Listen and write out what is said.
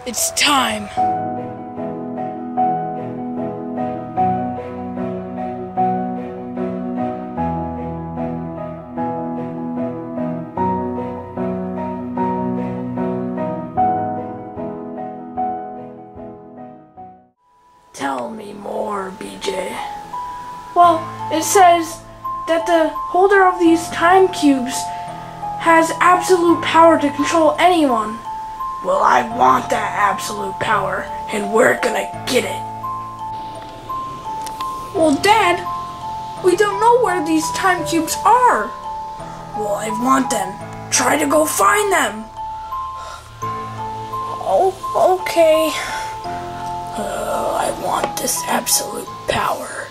It's time. Tell me more, BJ. Well, it says that the holder of these time cubes has absolute power to control anyone. Well, I want that absolute power, and we're gonna get it. Well, Dad, we don't know where these time cubes are. Well, I want them. Try to go find them. Oh, okay. I want this absolute power.